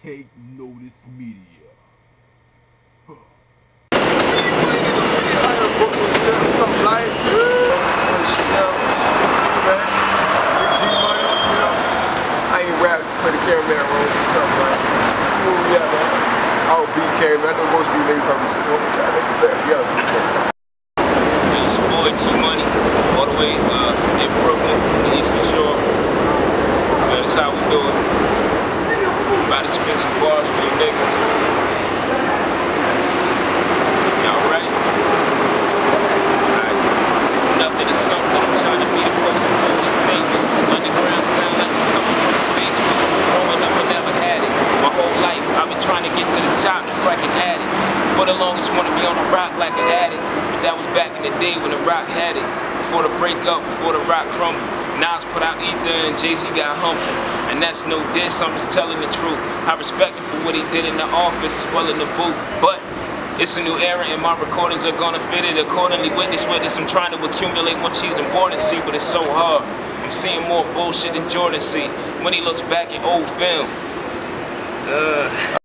Take Notice Media. I ain't rap, just play the cameraman role or something, man. You see where we at, man? Oh, BK, man. I know most of you niggas probably sitting on the guy. Yo, BK. It's your boy G-Money, all the way in Brooklyn from the Eastern Shore. Man, that's how we do it. About to spin some bars for you niggas. Y'all ready? Alright. Nothing is something. I'm trying to be the person who is stable. Underground sound like it's coming from the basement. Growing up, I never had it. My whole life, I've been trying to get to the top just like an addict. For the longest, wanna be on the rock like an addict. But that was back in the day when the rock had it. Before the breakup, before the rock crumbled. Nas put out Ether and Jay-Z got humbled. And that's no diss, I'm just telling the truth. I respect him for what he did in the office as well in the booth. But it's a new era and my recordings are gonna fit it accordingly. Witness, I'm trying to accumulate more cheese than Borden see, but it's so hard. I'm seeing more bullshit than Jordan see when he looks back at old film.